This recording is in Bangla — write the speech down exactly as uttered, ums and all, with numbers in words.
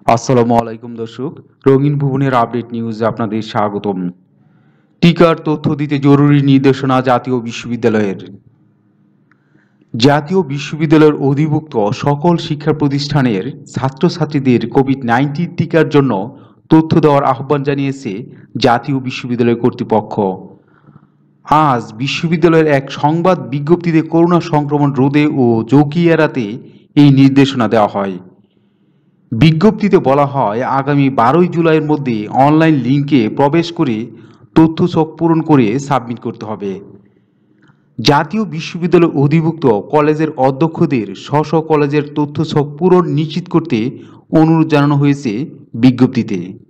আসসালামু আলাইকুম দর্শক, রঙিন ভুবনের আপডেট নিউজে আপনাদের স্বাগতম। টিকার তথ্য দিতে জরুরি নির্দেশনা জাতীয় বিশ্ববিদ্যালয়ের। জাতীয় বিশ্ববিদ্যালয়ের অধিভুক্ত সকল শিক্ষা প্রতিষ্ঠানের ছাত্রছাত্রীদের কোভিড নাইন্টিন টিকার জন্য তথ্য দেওয়ার আহ্বান জানিয়েছে জাতীয় বিশ্ববিদ্যালয় কর্তৃপক্ষ। আজ বিশ্ববিদ্যালয়ের এক সংবাদ বিজ্ঞপ্তিতে করোনা সংক্রমণ রোধে ও ঝুঁকি এড়াতে এই নির্দেশনা দেওয়া হয়। বিজ্ঞপ্তিতে বলা হয়, আগামী বারোই জুলাইয়ের মধ্যে অনলাইন লিঙ্কে প্রবেশ করে তথ্য ছক পূরণ করে সাবমিট করতে হবে। জাতীয় বিশ্ববিদ্যালয় অধিভুক্ত কলেজের অধ্যক্ষদের স্ব স্ব কলেজের তথ্য ছক পূরণ নিশ্চিত করতে অনুরোধ জানানো হয়েছে বিজ্ঞপ্তিতে।